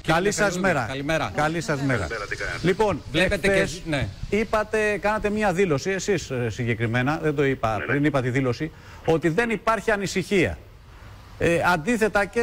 Καλή σας μέρα. Καλημέρα. Καλή σας μέρα. Λοιπόν, βλέπετε εχθές, ναι. κάνατε μία δήλωση, εσείς συγκεκριμένα, δεν το είπα πριν, είπα τη δήλωση, ότι δεν υπάρχει ανησυχία. Αντίθετα και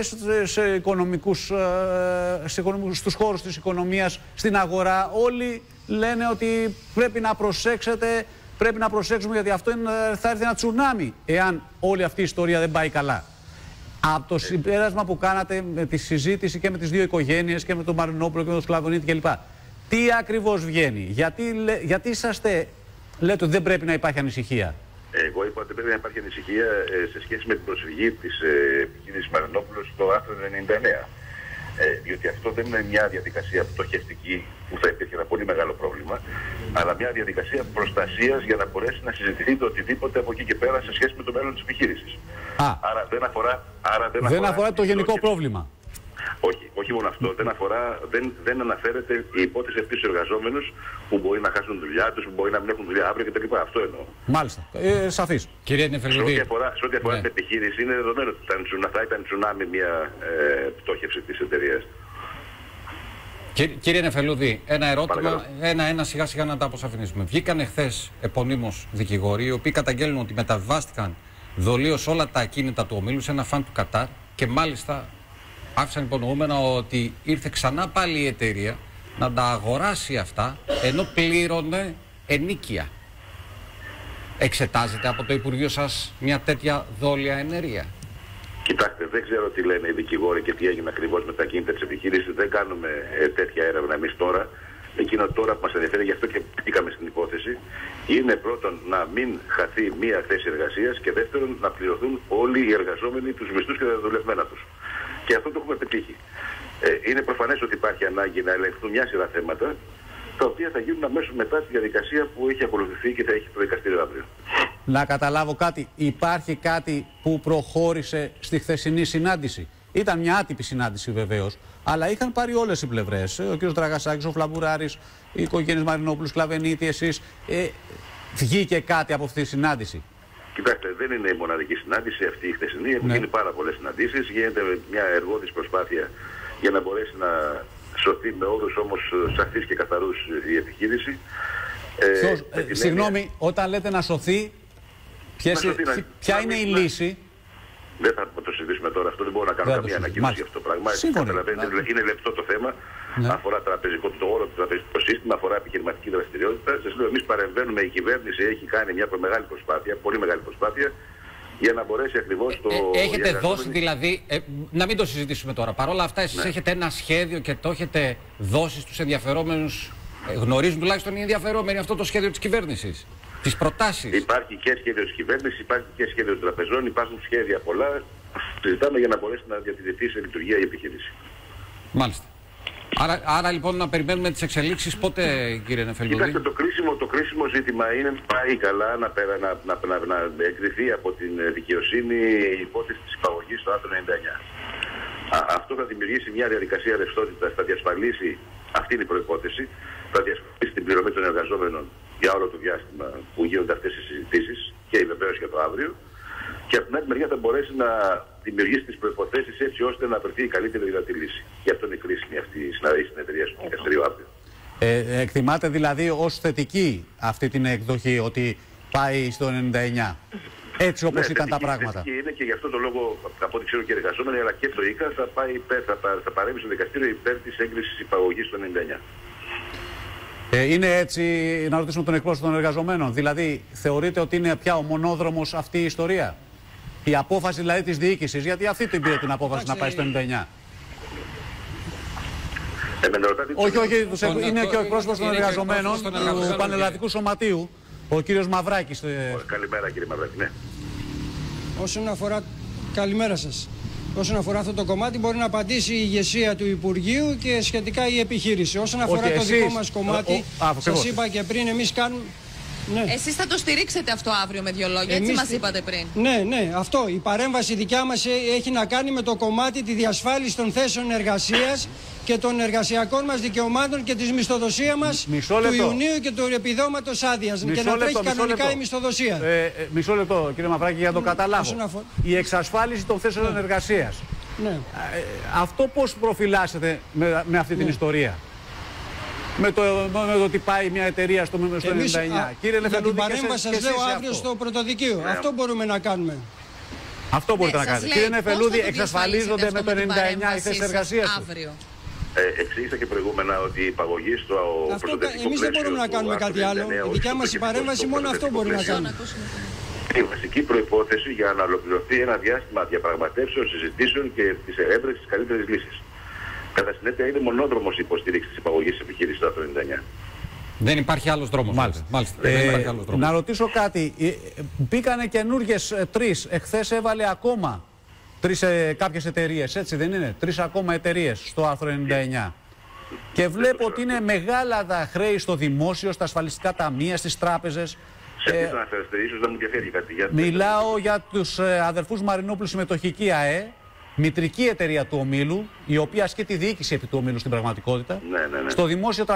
στους χώρους της οικονομίας, στην αγορά, όλοι λένε ότι πρέπει να προσέξετε, πρέπει να προσέξουμε, γιατί αυτό θα έρθει ένα τσουνάμι εάν όλη αυτή η ιστορία δεν πάει καλά. Από το συμπέρασμα που κάνατε με τη συζήτηση και με τις δύο οικογένειες και με τον Μαρινόπουλο και με τον Σκλαβονίτη κλπ. Τι ακριβώς βγαίνει, γιατί λέτε ότι δεν πρέπει να υπάρχει ανησυχία? Εγώ είπα ότι πρέπει να υπάρχει ανησυχία σε σχέση με την προσφυγή της επιχείρησης Μαρινόπουλου στο άρθρο 99. Διότι αυτό δεν είναι μια διαδικασία πτωχευτική που θα υπήρχε ένα πολύ μεγάλο πρόβλημα, αλλά μια διαδικασία προστασίας για να μπορέσει να συζητηθεί το οτιδήποτε από εκεί και πέρα σε σχέση με το μέλλον της επιχείρησης. Άρα δεν αφορά το γενικό πρόβλημα. Όχι μόνο αυτό. Δεν αναφέρεται η υπόθεση αυτή στους εργαζόμενους που μπορεί να χάσουν δουλειά τους, που μπορεί να μην έχουν δουλειά αύριο κτλ. Αυτό εννοώ. Μάλιστα. Σαφής. Κύριε Νεφελουδή. Σε ό,τι αφορά την επιχείρηση, είναι δεδομένο ότι θα ήταν τσουνάμι μια πτώχευση της εταιρείας. Κύριε Νεφελουδή, ένα ερώτημα, ένα σιγά σιγά να τα αποσαφηνίσουμε. Βγήκαν εχθές επωνύμως δικηγόροι, οι οποίοι καταγγέλνουν ότι μεταβάστηκαν δολίως όλα τα ακίνητα του ομίλου σε ένα φαν του Κατάρ και μάλιστα άφησαν υπονοούμενα ότι ήρθε ξανά πάλι η εταιρεία να τα αγοράσει αυτά, ενώ πλήρωνε ενίκεια. Εξετάζεται από το Υπουργείο σας μια τέτοια δόλια ενέργεια? Κοιτάξτε, δεν ξέρω τι λένε οι δικηγόροι και τι έγινε ακριβώς με τα κίνητα της επιχείρησης. Δεν κάνουμε τέτοια έρευνα εμείς τώρα. Εκείνο τώρα που μας ενδιαφέρει, γι' αυτό και πήγαμε στην υπόθεση, είναι πρώτον να μην χαθεί μία θέση εργασίας και δεύτερον να πληρωθούν όλοι οι εργαζόμενοι τους μισθούς και τα δουλευμένα τους. Και αυτό το έχουμε πετύχει. Είναι προφανές ότι υπάρχει ανάγκη να ελεγχθούν μια σειρά θέματα, τα οποία θα γίνουν αμέσως μετά τη διαδικασία που έχει ακολουθηθεί και θα έχει το δικαστήριο αύριο. Να καταλάβω κάτι. Υπάρχει κάτι που προχώρησε στη χθεσινή συνάντηση? Ήταν μια άτυπη συνάντηση βεβαίως, αλλά είχαν πάρει όλες οι πλευρές. Ο κ. Δραγασάκης, ο Φλαμπουράρης, οι οικογένειες Μαρινόπουλου, Σκλαβενίτη, εσείς. Βγήκε κάτι από αυτή τη συνάντηση? Κοιτάξτε, δεν είναι η μοναδική συνάντηση αυτή η χθεσινή. Έχουν γίνει πάρα πολλές συναντήσεις. Γίνεται μια εργόδης προσπάθεια για να μπορέσει να σωθεί με όρους όμως σαφείς και καθαρούς η επιχείρηση. Συγγνώμη, όταν λέτε να σωθεί, ποια είναι η λύση? Δεν θα το συζητήσουμε τώρα αυτό, δεν μπορώ να κάνω καμία ανακοίνωση για αυτό το πράγμα. Είναι λεπτό το θέμα. Αφορά το όλο το τραπεζικό σύστημα, αφορά επιχειρηματική δραστηριότητα. Σας λέω, εμείς παρεμβαίνουμε, η κυβέρνηση έχει κάνει μια μεγάλη προσπάθεια, πολύ μεγάλη προσπάθεια, για να μπορέσει ακριβώς το. Έχετε δώσει δηλαδή, να μην το συζητήσουμε τώρα, παρόλα αυτά εσείς έχετε ένα σχέδιο και το έχετε δώσει στους ενδιαφερόμενους? Γνωρίζουν τουλάχιστον οι ενδιαφερόμενοι αυτό το σχέδιο της κυβέρνησης, τις προτάσεις? Υπάρχει και σχέδιο της κυβέρνησης, υπάρχει και σχέδιο των τραπεζών, υπάρχουν σχέδια πολλά. Συζητάμε για να μπορέσει να διατηρηθεί σε λειτουργία η επιχείρηση. Μάλιστα. Άρα λοιπόν να περιμένουμε τις εξελίξεις πότε, κύριε Νεφελουδή? Κοιτάξτε, το κρίσιμο ζήτημα είναι να πάει καλά, να εγκριθεί από την δικαιοσύνη η υπόθεση της υπαγωγής στο άρθρο 99. Αυτό θα δημιουργήσει μια διαδικασία ρευστότητας, θα διασφαλίσει, αυτή είναι η προϋπόθεση, θα διασφαλίσει την πληρωμή των εργαζόμενων για όλο το διάστημα που γίνονται αυτές οι συζητήσεις και βεβαίως για το αύριο. Και από την άλλη μεριά θα μπορέσει να δημιουργήσει τις προϋποθέσεις έτσι ώστε να βρεθεί η καλύτερη δυνατή λύση. Γι' αυτό είναι κρίσιμη αυτή η συνεδρία στο δικαστήριο αύριο. Εκτιμάτε δηλαδή ως θετική αυτή την εκδοχή, ότι πάει στο 99, έτσι όπως ήταν τα πράγματα? Θετική είναι και γι' αυτό το λόγο, από ό,τι ξέρω και οι εργαζόμενοι, αλλά και το ΙΚΑ θα παρέμβει στο δικαστήριο υπέρ της έγκρισης υπαγωγής στο 99. Είναι έτσι, να ρωτήσουμε τον εκπρόσωπο των εργαζομένων, δηλαδή θεωρείτε ότι είναι πια ο μονόδρομος αυτή η ιστορία? Η απόφαση δηλαδή της διοίκησης, γιατί αυτή την πήρε την απόφαση να πάει στο 99. Όχι, είναι και ο εκπρόσωπος των εργαζομένων του Πανελλαδικού Σωματείου, ο κύριος Μαυράκης. Καλημέρα κύριε Μαυράκη, ναι. Όσον αφορά, καλημέρα σας. Όσον αφορά αυτό το κομμάτι μπορεί να απαντήσει η ηγεσία του Υπουργείου και σχετικά η επιχείρηση. Όσον αφορά το δικό μας κομμάτι, σας είπα και πριν, εμείς κάνουμε... Ναι. Εσείς θα το στηρίξετε αυτό αύριο με δύο λόγια, έτσι μας είπατε πριν? Ναι, αυτό. Η παρέμβαση δικιά μας έχει να κάνει με το κομμάτι τη διασφάλιση των θέσεων εργασίας και των εργασιακών μας δικαιωμάτων και της μισθοδοσίας μας του Ιουνίου και του επιδόματος άδειας και να τρέχει κανονικά η μισθοδοσία. Μισό λεπτό κύριε Μαυράκη, για να το καταλάβω. Η εξασφάλιση των θέσεων εργασίας Ναι. Αυτό πώς προφυλάσσεται με αυτή την ιστορία? Με το ότι πάει μια εταιρεία στο 99. Κύριε Για την παρέμβαση σας λέω αύριο αυτό. στο πρωτοδικείο. Αυτό μπορούμε να κάνουμε. Αυτό μπορείτε να κάνετε. Κύριε Νεφελούδη, εξασφαλίζονται με το 99 οι θέσεις εργασίας τους? Εξήγησα και προηγούμενα ότι η υπαγωγή στο προστατευτικό Εμείς δεν μπορούμε να κάνουμε κάτι άλλο. Η δικιά μας η παρέμβαση μόνο αυτό μπορεί να κάνει. Η βασική προϋπόθεση για να ολοκληρωθεί ένα διάστημα διαπραγματεύσεων, συζητήσεων και της έβρεσης της καλύτερης λύσης. Κατά συνέπεια, είναι μονόδρομος η υποστήριξη της υπαγωγής της επιχείρησης του άρθρου 99. Δεν υπάρχει άλλος δρόμος. Μάλιστα. Δεν υπάρχει άλλος δρόμος. Να ρωτήσω κάτι. Μπήκανε καινούργιες 3. Εχθές έβαλε ακόμα 3 κάποιες εταιρείες, έτσι δεν είναι? 3 ακόμα εταιρείες στο άρθρο 99. Και βλέπω ότι είναι μεγάλα τα χρέη στο δημόσιο, στα ασφαλιστικά ταμεία, στις τράπεζες. Σε ποιες αναφέρεστε, ίσως να μου διαφεύγει κάτι. Μιλάω για τους αδερφούς Μαρινόπουλου Συμμετοχική ΑΕ, μητρική εταιρεία του ομίλου, η οποία ασκεί τη διοίκηση επί του ομίλου στην πραγματικότητα. Ναι. Στο δημόσιο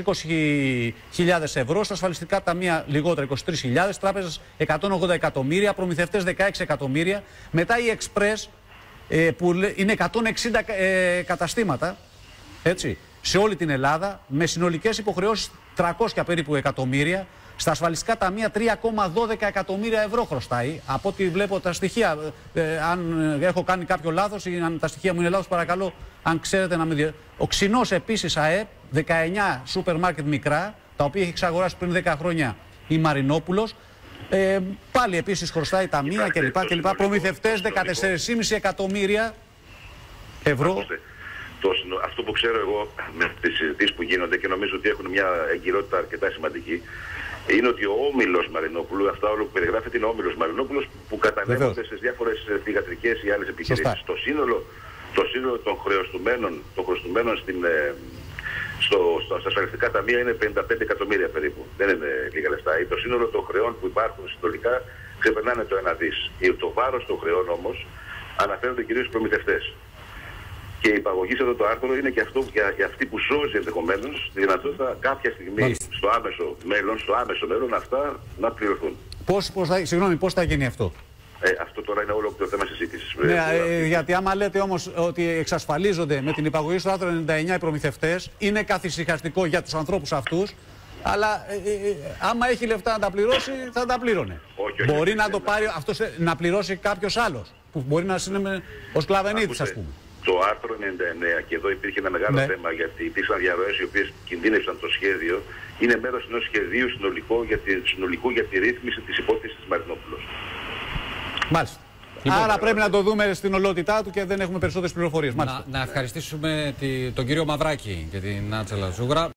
320.000 ευρώ, στα ασφαλιστικά ταμεία λιγότερα 23.000, τράπεζες 180 εκατομμύρια, προμηθευτές 16 εκατομμύρια. Μετά η Express, που είναι 160 καταστήματα, έτσι, σε όλη την Ελλάδα, με συνολικές υποχρεώσεις 300 περίπου εκατομμύρια. Στα ασφαλιστικά ταμεία 3,12 εκατομμύρια ευρώ χρωστάει. Από ό,τι βλέπω τα στοιχεία, αν έχω κάνει κάποιο λάθος ή αν τα στοιχεία μου είναι λάθος, παρακαλώ, αν ξέρετε να με δει. Ο Ξινός επίσης ΑΕΠ, 19 σούπερ μάρκετ μικρά, τα οποία έχει εξαγοράσει πριν 10 χρόνια η Μαρινόπουλος. Πάλι επίσης χρωστάει ταμεία κλπ. Προμηθευτές 14,5 εκατομμύρια ευρώ. Αυτό που ξέρω εγώ με τις συζητήσεις που γίνονται και νομίζω ότι έχουν μια εγκυρότητα αρκετά σημαντική, είναι ότι ο όμιλος Μαρινόπουλου, αυτά όλο που περιγράφεται είναι ο όμιλος Μαρινόπουλος που κατανέμονται σε διάφορες θυγατρικές ή άλλες επιχειρήσεις. Το σύνολο των χρεωστουμένων στα ασφαλιστικά ταμεία είναι 55 εκατομμύρια περίπου. Δεν είναι λίγα λεφτά. Το σύνολο των χρεών που υπάρχουν συνολικά ξεπερνάνε το 1 δις. Το βάρος των χρεών όμως αναφέρονται κυρίως στους προμηθευτές. Και η υπαγωγή σε αυτό το άρθρο είναι και αυτό για αυτή που σώζει ενδεχομένως τη δυνατότητα κάποια στιγμή στο άμεσο μέλλον αυτά να πληρωθούν. Πώς θα γίνει αυτό? Αυτό τώρα είναι όλο το θέμα συζήτησης. Γιατί άμα λέτε όμως ότι εξασφαλίζονται με την υπαγωγή στο άρθρο 99 οι προμηθευτές, είναι καθησυχαστικό για τους ανθρώπους αυτούς, αλλά άμα έχει λεφτά να τα πληρώσει, θα τα πλήρωνε. Μπορεί να το πάρει αυτός, να πληρώσει κάποιος άλλος, που μπορεί να είναι ως κλαβενίτης, ας πούμε. Το άρθρο 99, και εδώ υπήρχε ένα μεγάλο θέμα γιατί υπήρξαν διαρροές οι οποίες κινδύνευσαν το σχέδιο, είναι μέρος ενός σχεδίου συνολικού για τη ρύθμιση της υπόθεσης της Μαρινόπουλος. Μάλιστα. Άρα πρέπει να το δούμε στην ολότητά του και δεν έχουμε περισσότερες πληροφορίες. Να ευχαριστήσουμε τον κύριο Μαυράκη και την Άτσελα Ζούγρα.